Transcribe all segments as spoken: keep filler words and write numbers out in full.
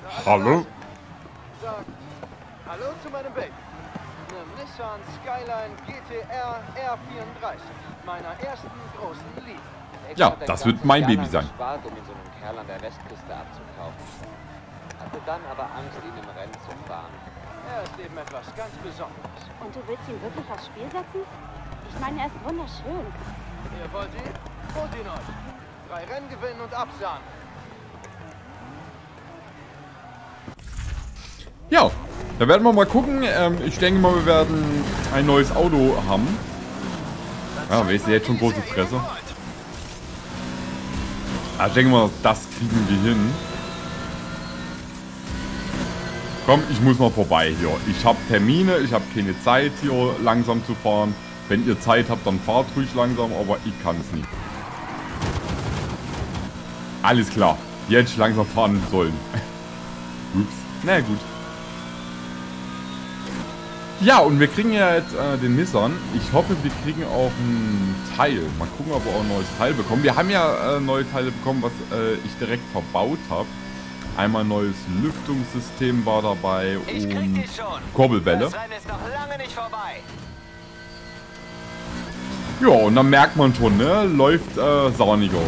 Hallo? Sag Hallo zu meinem Baby. Einem Nissan Skyline G T R R vierunddreißig. Meiner ersten großen Liebe. Ja, das wird mein Baby sein. Gespart, um ihn so einen Kerl an der Westküste abzukaufen. Hatte dann aber Angst, ihn im Rennen zu fahren. Er ist eben etwas ganz Besonderes. Und du willst ihn wirklich aufs Spiel setzen? Ich meine, er ist wunderschön. Ihr wollt ihn? Holt ihn euch. Drei Rennen gewinnen und absahen. Ja, da werden wir mal gucken. Ähm, ich denke mal, wir werden ein neues Auto haben. Ja, wer ist jetzt schon große Fresse? Also ich denke mal, das kriegen wir hin. Komm, ich muss mal vorbei hier. Ich habe Termine, ich habe keine Zeit hier langsam zu fahren. Wenn ihr Zeit habt, dann fahrt ruhig langsam, aber ich kann es nicht. Alles klar, jetzt langsam fahren sollen. Ups, na gut. Ja, und wir kriegen ja jetzt äh, den Nissan. Ich hoffe, wir kriegen auch ein Teil. Mal gucken, ob wir auch ein neues Teil bekommen. Wir haben ja äh, neue Teile bekommen, was äh, ich direkt verbaut habe. Einmal neues Lüftungssystem war dabei und Kurbelwelle. Ja, und dann merkt man schon, ne? Läuft äh, sahniger.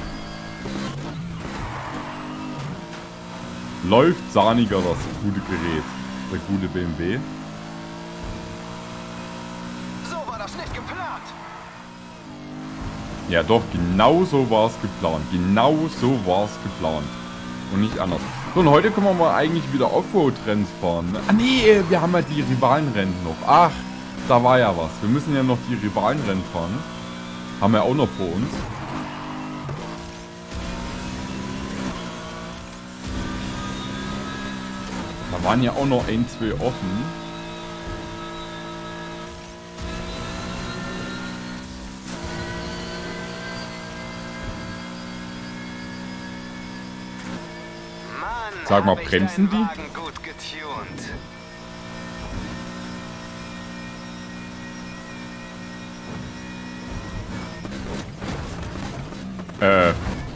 Läuft sahniger, das gute Gerät. Der gute B M W. Nicht geplant. Ja doch, genau so war es geplant. Genau so war es geplant. Und nicht anders. So, und heute können wir mal eigentlich wieder Offroad-Rennen fahren. Ah nee, wir haben ja die Rivalenrennen noch. Ach, da war ja was. Wir müssen ja noch die Rivalenrennen fahren. Haben wir auch noch vor uns. Da waren ja auch noch ein, zwei offen. Sag mal, bremsen die? Äh.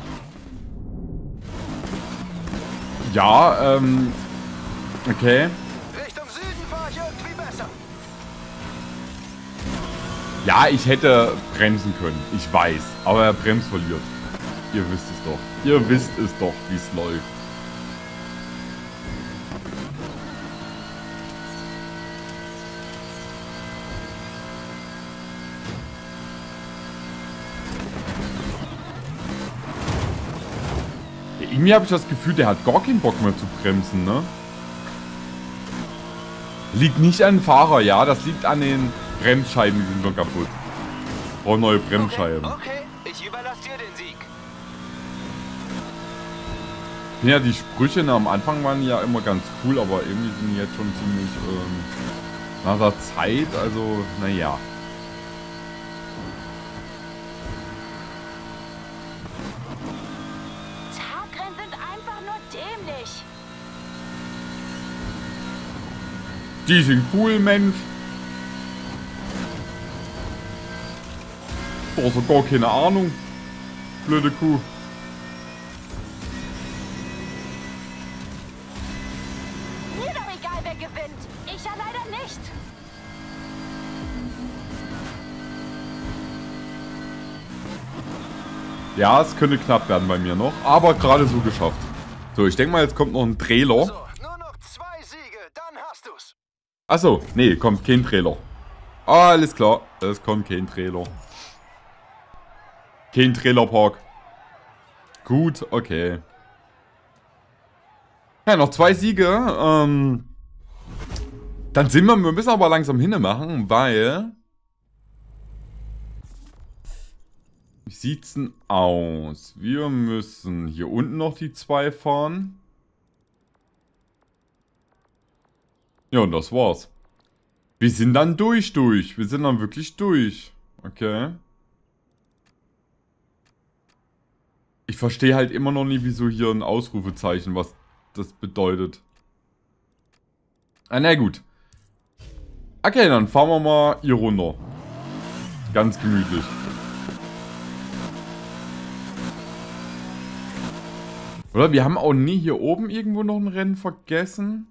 Ja, ähm. Okay. Richtung Süden fahre ich irgendwie besser. Ja, ich hätte bremsen können. Ich weiß. Aber er bremst verliert. Ihr wisst es doch. Ihr wisst es doch, wie es läuft. Irgendwie habe ich das Gefühl, der hat gar keinen Bock mehr zu bremsen, ne? Liegt nicht an dem Fahrer, ja, das liegt an den Bremsscheiben, die sind schon kaputt. Brauchen neue Bremsscheiben. Okay, okay, ich überlasse dir den Sieg. Ja, die Sprüche ne, am Anfang waren ja immer ganz cool, aber irgendwie sind die jetzt schon ziemlich ähm, nach der Zeit, also, naja. Die sind cool, Mensch. Boah, so gar keine Ahnung. Blöde Kuh. Mir doch egal, wer gewinnt. Ich ja leider nicht. Ja, es könnte knapp werden bei mir noch, aber gerade so geschafft. So, ich denke mal, jetzt kommt noch ein Trailer. So, nur noch zwei Siege, dann hast du's. Achso, nee, kommt kein Trailer. Ah, alles klar, es kommt kein Trailer. Kein Trailerpark. Gut, okay. Ja, noch zwei Siege. Ähm, dann sind wir, wir müssen aber langsam hinmachen, weil... Wie sieht's denn aus? Wir müssen hier unten noch die zwei fahren. Ja, und das war's. Wir sind dann durch, durch. Wir sind dann wirklich durch. Okay. Ich verstehe halt immer noch nie, wieso hier ein Ausrufezeichen, was das bedeutet. Ah, na gut. Okay, dann fahren wir mal hier runter. Ganz gemütlich. Oder wir haben auch nie hier oben irgendwo noch ein Rennen vergessen.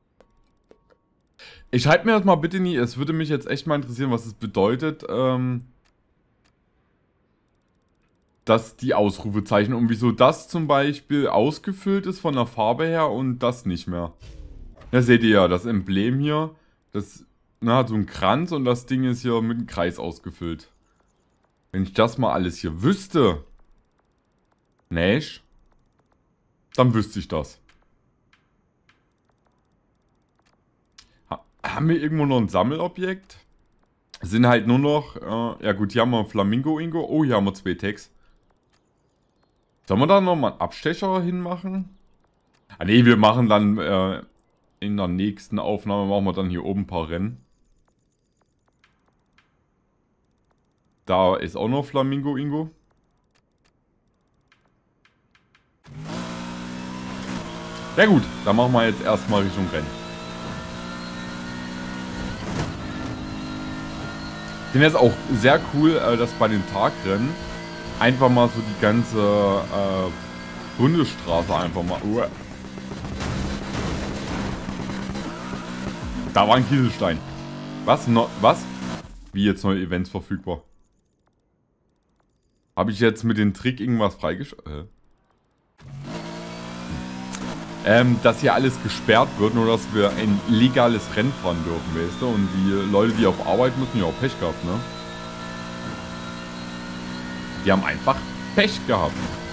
Ich schreibe mir das mal bitte nie. Es würde mich jetzt echt mal interessieren, was es bedeutet, ähm, dass die Ausrufezeichen und wieso das zum Beispiel ausgefüllt ist von der Farbe her und das nicht mehr. Da seht ihr ja, das Emblem hier, das na, hat so einen Kranz und das Ding ist hier mit einem Kreis ausgefüllt. Wenn ich das mal alles hier wüsste, Nash, dann wüsste ich das. Ha haben wir irgendwo noch ein Sammelobjekt? Sind halt nur noch, äh, ja gut, hier haben wir Flamingo-Ingo. Oh, hier haben wir zwei Tags. Sollen wir da nochmal einen Abstecher hinmachen? Ah ne, wir machen dann äh, in der nächsten Aufnahme, machen wir dann hier oben ein paar Rennen. Da ist auch noch Flamingo-Ingo. Ja gut, dann machen wir jetzt erstmal Richtung Rennen. Ich finde es auch sehr cool, dass bei den Tagrennen einfach mal so die ganze äh, Bundesstraße einfach mal... Uh, da war ein Kieselstein. Was? No, was? Wie jetzt neue Events verfügbar? Habe ich jetzt mit dem Trick irgendwas freigeschaltet? Äh. Ähm, dass hier alles gesperrt wird, nur dass wir ein legales Rennen fahren dürfen, weißt du? Und die Leute, die auf Arbeit müssen, ja auch Pech gehabt, ne? Die haben einfach Pech gehabt.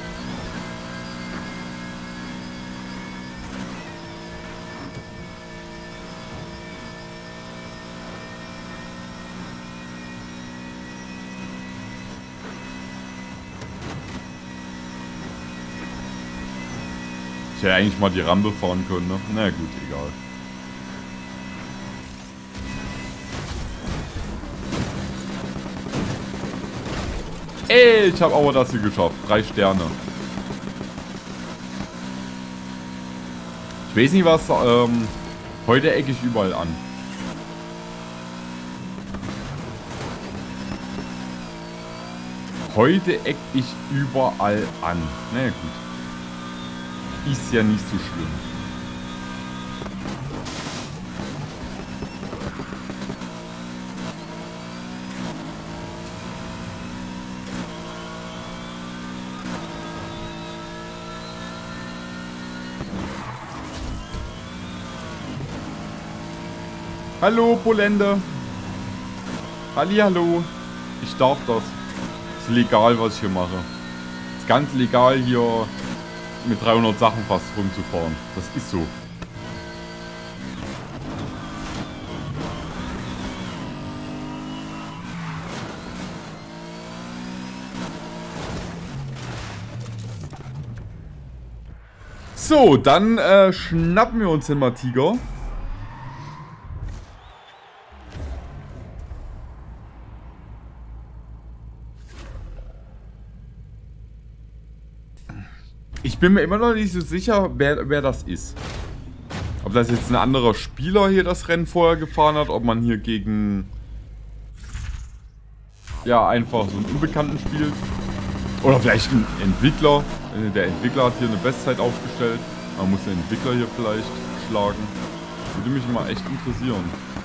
Ich hätte eigentlich mal die Rampe fahren können, ne? Na gut, egal. Ey, ich habe aber das hier geschafft. Drei Sterne. Ich weiß nicht was, ähm, heute ecke ich überall an. Heute ecke ich überall an. Na gut. Ist ja nicht so schlimm. Hallo, Polende. Hallihallo. Ich darf das. Ist legal, was ich hier mache. Ist ganz legal hier mit dreihundert Sachen fast rumzufahren. Das ist so. So, dann äh, schnappen wir uns den mal Tiger. Ich bin mir immer noch nicht so sicher, wer, wer das ist. Ob das jetzt ein anderer Spieler hier das Rennen vorher gefahren hat, ob man hier gegen... Ja, einfach so einen Unbekannten spielt. Oder vielleicht ein Entwickler. Der Entwickler hat hier eine Bestzeit aufgestellt. Man muss den Entwickler hier vielleicht schlagen. Würde mich mal echt interessieren.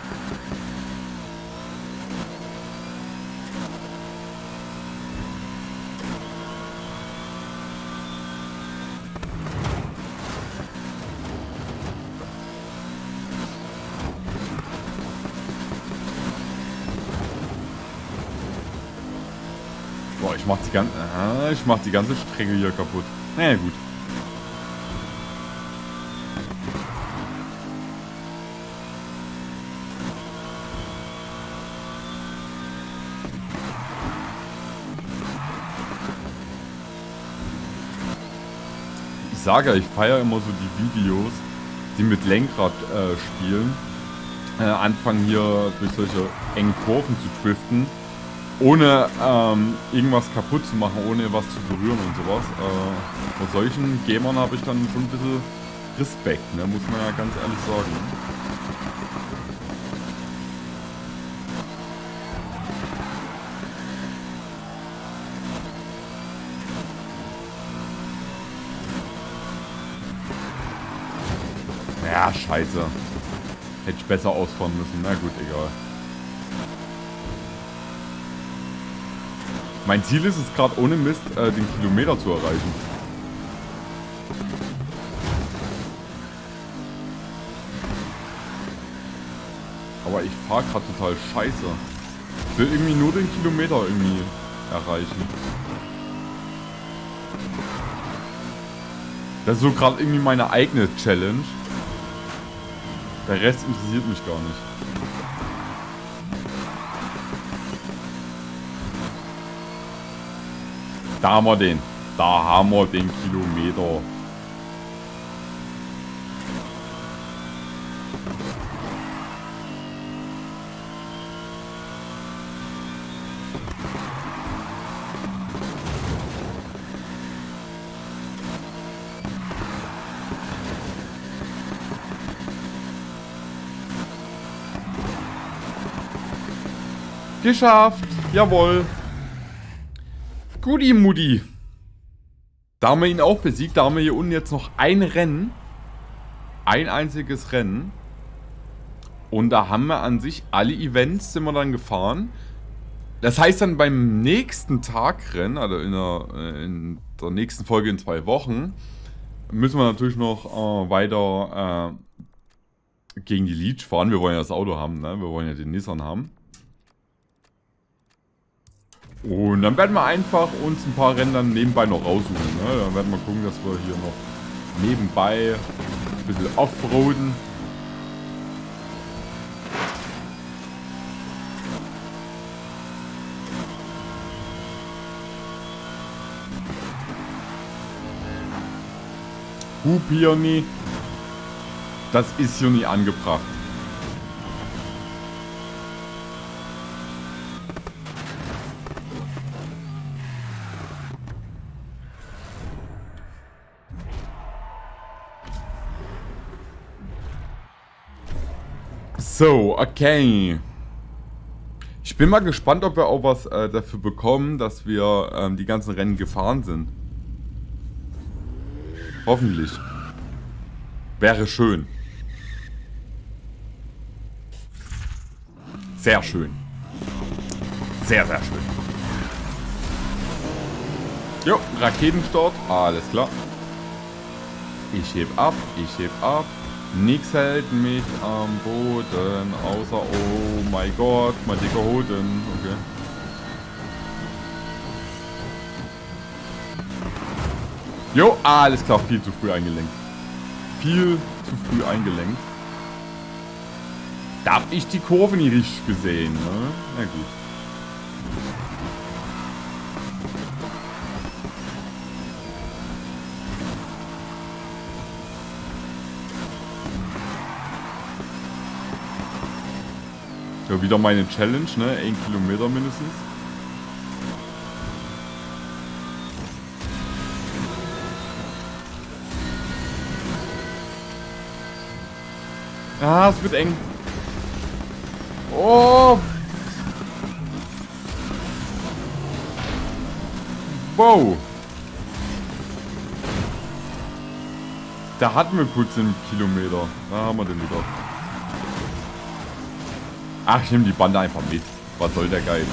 Ich mach die ganze, ah, ich mach die ganze Strecke hier kaputt. Naja, gut. Ich sage, ich feiere immer so die Videos, die mit Lenkrad äh, spielen. Äh, anfangen hier durch solche engen Kurven zu driften. Ohne ähm, irgendwas kaputt zu machen, ohne was zu berühren und sowas. Äh, vor solchen Gamern habe ich dann schon ein bisschen Respekt, ne? Muss man ja ganz ehrlich sagen. Ja, scheiße. Hätte ich besser ausfahren müssen. Na gut, egal. Mein Ziel ist es gerade ohne Mist, äh, den Kilometer zu erreichen. Aber ich fahre gerade total scheiße. Ich will irgendwie nur den Kilometer irgendwie erreichen. Das ist so gerade irgendwie meine eigene Challenge. Der Rest interessiert mich gar nicht. Da haben wir den. Da haben wir den Kilometer. Geschafft. Jawohl. Guti Mutti. Da haben wir ihn auch besiegt. Da haben wir hier unten jetzt noch ein Rennen. Ein einziges Rennen. Und da haben wir an sich alle Events sind wir dann gefahren. Das heißt dann beim nächsten Tagrennen, also in der, in der nächsten Folge in zwei Wochen, müssen wir natürlich noch äh, weiter äh, gegen die Leech fahren. Wir wollen ja das Auto haben, ne? Wir wollen ja den Nissan haben. Und dann werden wir einfach uns ein paar Rennen dann nebenbei noch raussuchen. Ne? Dann werden wir gucken, dass wir hier noch nebenbei ein bisschen offroaden. Hup hier nie. Das ist hier nie angebracht. So, okay. Ich bin mal gespannt, ob wir auch was äh, dafür bekommen, dass wir ähm, die ganzen Rennen gefahren sind. Hoffentlich. Wäre schön. Sehr schön. Sehr, sehr schön. Jo, Raketenstart. Alles klar. Ich heb ab, ich heb ab. Nix hält mich am Boden, außer, oh mein Gott, mein dicker Hoden. Okay. Jo, alles klar, viel zu früh eingelenkt. Viel zu früh eingelenkt. Da hab ich die Kurve nicht richtig gesehen, ne? Na gut. Ja, wieder meine Challenge, ne? Ein Kilometer mindestens. Ah, es wird eng. Oh! Wow! Da hatten wir kurz einen Kilometer. Da haben wir den wieder. Ach, ich nehme die Bande einfach mit. Was soll der Geiz?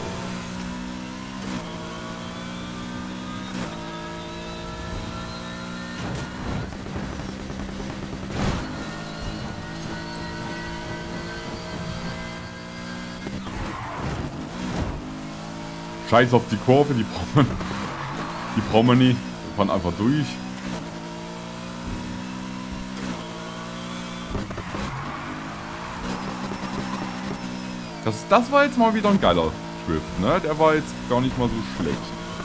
Scheiß auf die Kurve, die brauchen wir, die brauchen wir nicht. Wir fahren einfach durch. Das, das war jetzt mal wieder ein geiler Drift, ne? Der war jetzt gar nicht mal so schlecht.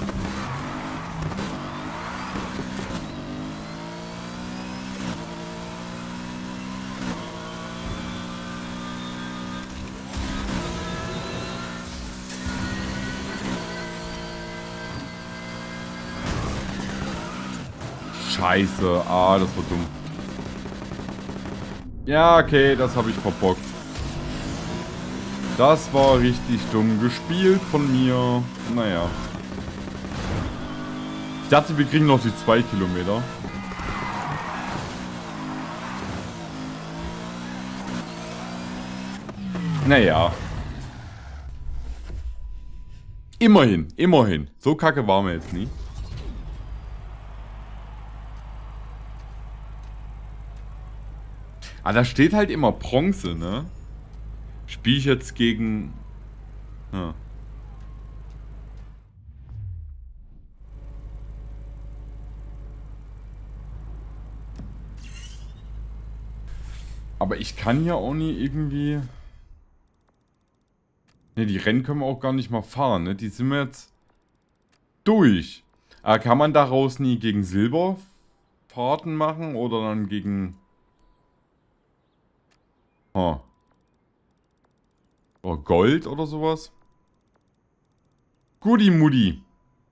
Scheiße, ah, das war dumm. Ja, okay, das habe ich verbockt. Das war richtig dumm gespielt von mir. Naja. Ich dachte, wir kriegen noch die zwei Kilometer. Naja. Immerhin, immerhin. So kacke waren wir jetzt nie. Ah, da steht halt immer Bronze, ne? Spiele ich jetzt gegen... Ja. Aber ich kann hier auch nie irgendwie... Ne, die Rennen können wir auch gar nicht mal fahren, ne? Die sind wir jetzt durch. Aber kann man daraus nie gegen Silberfahrten machen oder dann gegen... Oh. Oder Gold oder sowas? Guti Mutti.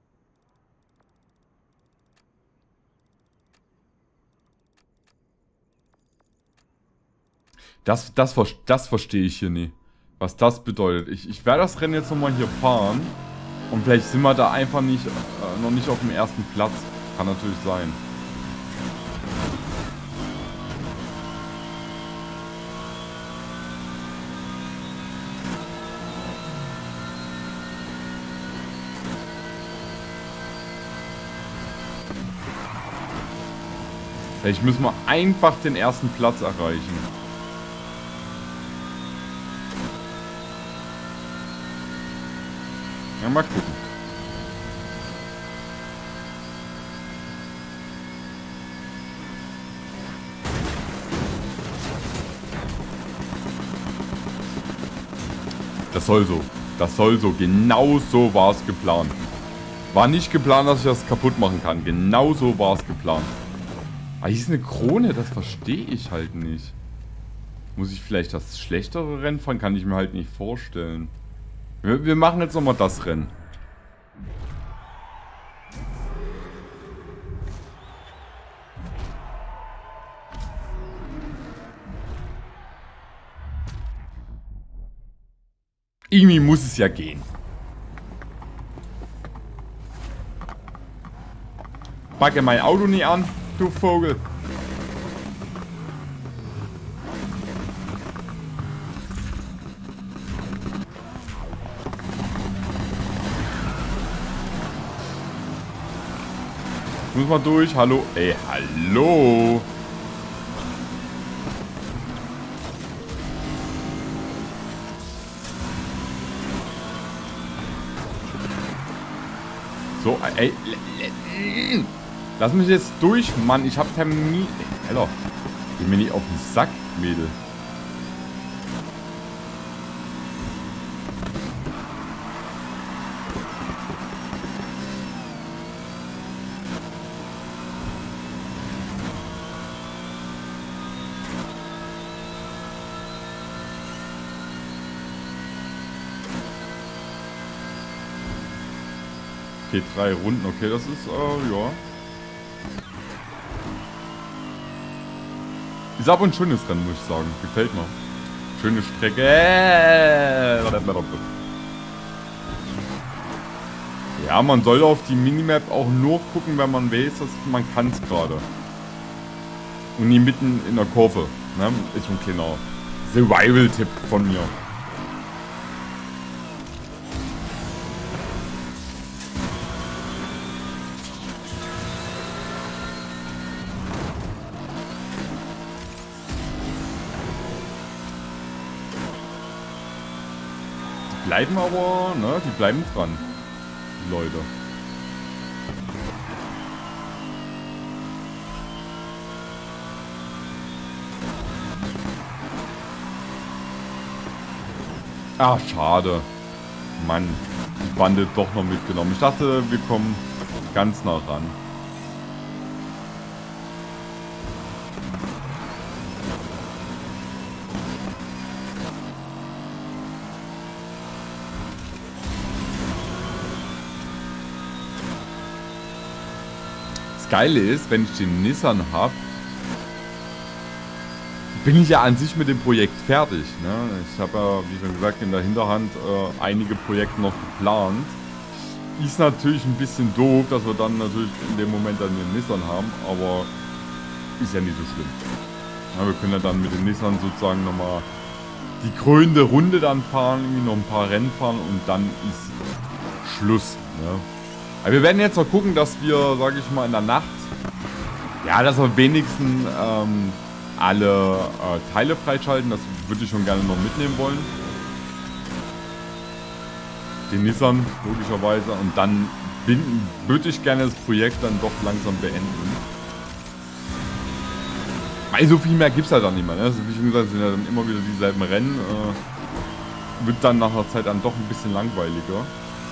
Das, das, das verstehe ich hier nie. Was das bedeutet. Ich, ich werde das Rennen jetzt nochmal hier fahren. Und vielleicht sind wir da einfach nicht, äh, noch nicht auf dem ersten Platz. Kann natürlich sein. Vielleicht müssen wir einfach den ersten Platz erreichen. Ja, mal gucken. Das soll so. Das soll so. Genau so war es geplant. War nicht geplant, dass ich das kaputt machen kann. Genau so war es geplant. Ah, hier ist eine Krone. Das verstehe ich halt nicht. Muss ich vielleicht das schlechtere Rennen fahren? Kann ich mir halt nicht vorstellen. Wir, wir machen jetzt nochmal das Rennen. Irgendwie muss es ja gehen. Packe mein Auto nie an, du Vogel. Muss mal durch, hallo. Ey, hallo. So, ey. Lass mich jetzt durch, Mann. Ich hab Termin. Ey, Alter. Geh mir nicht auf den Sack, Mädel. Okay, drei Runden, okay, das ist, äh, ja. Ist aber ein schönes Rennen, muss ich sagen. Gefällt mir. Schöne Strecke. Ja, man soll auf die Minimap auch nur gucken, wenn man weiß, dass man kann es gerade. Und nie mitten in der Kurve. Ne? Ist so ein kleiner Survival-Tipp von mir. Bleiben aber, ne, die bleiben dran, die Leute. Ah, schade. Mann, die Bande doch noch mitgenommen. Ich dachte, wir kommen ganz nah ran. Geile ist, wenn ich den Nissan habe, bin ich ja an sich mit dem Projekt fertig. Ne? Ich habe ja, wie schon gesagt, in der Hinterhand äh, einige Projekte noch geplant. Ist natürlich ein bisschen doof, dass wir dann natürlich in dem Moment dann den Nissan haben, aber ist ja nicht so schlimm. Ja, wir können ja dann mit dem Nissan sozusagen nochmal die krönende Runde dann fahren, irgendwie noch ein paar Rennen fahren und dann ist Schluss. Ne? Aber wir werden jetzt noch gucken, dass wir, sage ich mal, in der Nacht, ja, dass wir wenigstens ähm, alle äh, Teile freischalten. Das würde ich schon gerne noch mitnehmen wollen. Den Nissan, logischerweise. Und dann würde ich gerne das Projekt dann doch langsam beenden. Weil so viel mehr gibt es halt dann nicht mehr. Ne? Also wie schon gesagt, sind ja dann immer wieder dieselben Rennen. Äh, wird dann nach einer Zeit dann doch ein bisschen langweiliger.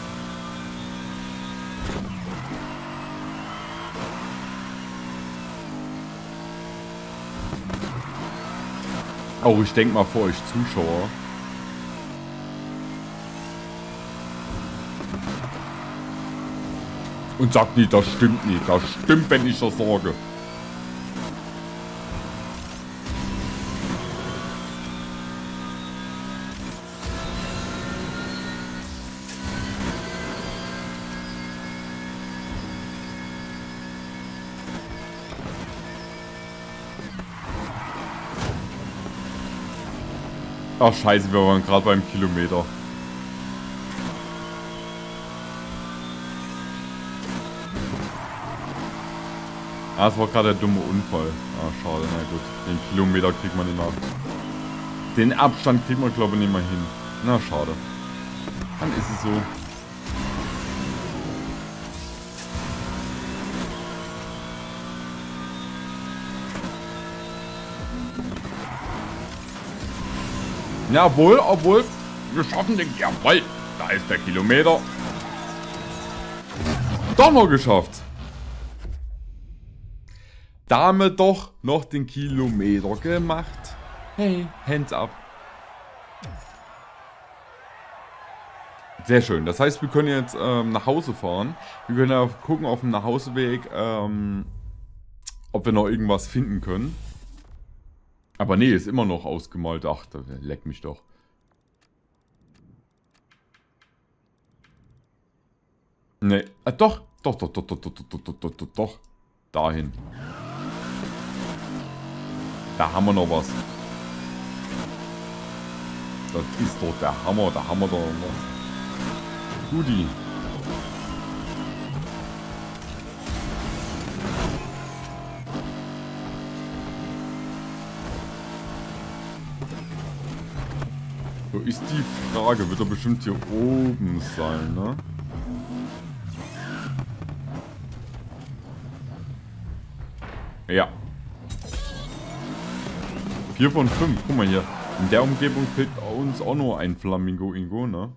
Auch ich denke mal für euch Zuschauer. Und sagt nicht, das stimmt nicht. Das stimmt, wenn ich das sage. Ach scheiße, wir waren gerade beim Kilometer. Ah, es war gerade der dumme Unfall. Ah, schade, na gut. Den Kilometer kriegt man nicht mehr. Den Abstand kriegt man, glaube ich, nicht mehr hin. Na, schade. Dann ist es so. Ja, obwohl, obwohl, wir schaffen den, jawohl, da ist der Kilometer. Doch noch geschafft. Damit doch noch den Kilometer gemacht. Hey, hands up. Sehr schön, das heißt, wir können jetzt ähm, nach Hause fahren. Wir können ja gucken auf dem Nachhauseweg, ähm, ob wir noch irgendwas finden können. Aber nee, ist immer noch ausgemalt. Ach, leck mich doch. Nee, ah, doch. Doch, doch, doch, doch, doch, doch, doch, doch, doch, doch. Dahin. Da haben wir noch was. Das ist doch der Hammer. Da haben wir doch noch. Guti. So ist die Frage, wird er bestimmt hier oben sein, ne? Ja. vier von fünf, guck mal hier. In der Umgebung fehlt uns auch nur ein Flamingo Ingo, ne?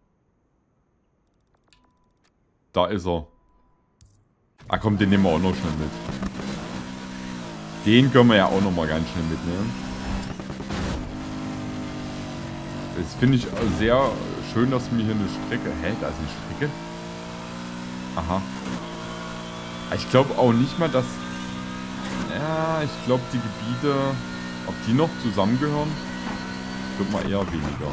Da ist er. Ah komm, den nehmen wir auch noch schnell mit. Den können wir ja auch noch mal ganz schnell mitnehmen. Das finde ich sehr schön, dass mir hier eine Strecke... Hä? Da ist eine Strecke? Aha. Ich glaube auch nicht mal, dass... Ja, ich glaube die Gebiete... Ob die noch zusammengehören? Ich glaube mal eher weniger.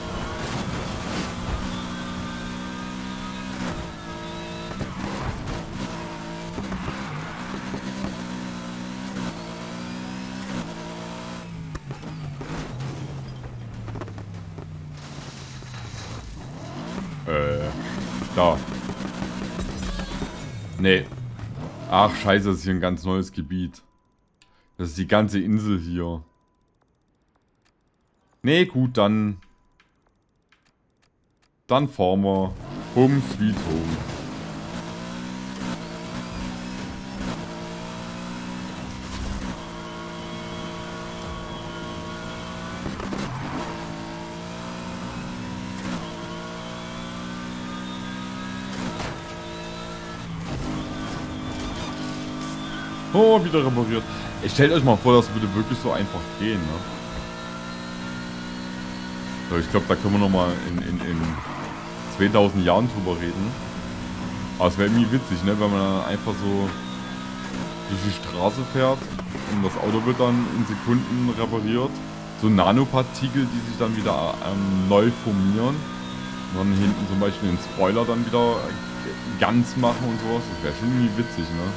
Äh, da. Nee. Ach, scheiße, das ist hier ein ganz neues Gebiet. Das ist die ganze Insel hier. Nee, gut, dann... Dann fahren wir. Home sweet home. Oh, wieder repariert. Ich stellt euch mal vor, das würde wirklich so einfach gehen, ne? So, ich glaube, da können wir nochmal in, in, in zweitausend Jahren drüber reden. Aber es wäre irgendwie witzig, ne? Wenn man dann einfach so durch die Straße fährt und das Auto wird dann in Sekunden repariert. So Nanopartikel, die sich dann wieder ähm, neu formieren. Und dann hinten zum Beispiel den Spoiler dann wieder ganz machen und sowas. Das wäre schon irgendwie witzig, ne?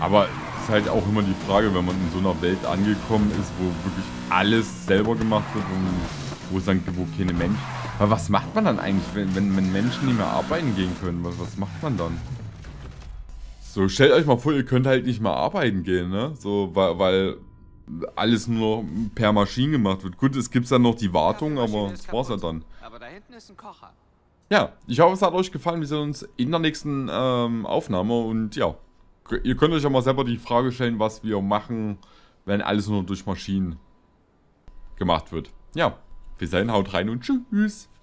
Aber es ist halt auch immer die Frage, wenn man in so einer Welt angekommen ist, wo wirklich alles selber gemacht wird und wo es dann wo keine Menschen. Aber was macht man dann eigentlich, wenn, wenn, wenn Menschen nicht mehr arbeiten gehen können? Was, was macht man dann? So, stellt euch mal vor, ihr könnt halt nicht mehr arbeiten gehen, ne? So, weil, weil alles nur per Maschinen gemacht wird. Gut, es gibt dann noch die Wartung, aber das war's ja dann. Aber da hinten ist ein Kocher. Ja, ich hoffe, es hat euch gefallen. Wir sehen uns in der nächsten ähm, Aufnahme und ja, ihr könnt euch ja mal selber die Frage stellen, was wir machen, wenn alles nur durch Maschinen gemacht wird. Ja, bis dahin, haut rein und tschüss.